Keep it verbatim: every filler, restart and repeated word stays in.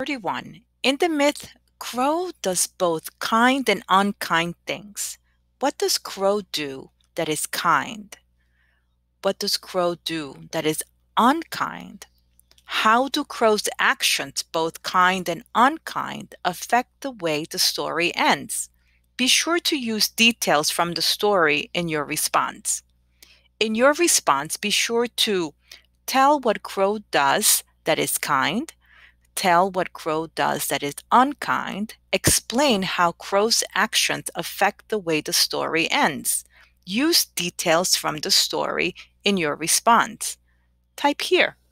thirty-one. In the myth, Crow does both kind and unkind things. What does Crow do that is kind? What does Crow do that is unkind? How do Crow's actions, both kind and unkind, affect the way the story ends? Be sure to use details from the story in your response. In your response, be sure to tell what Crow does that is kind, tell what Crow does that is unkind, explain how Crow's actions affect the way the story ends. Use details from the story in your response. Type here.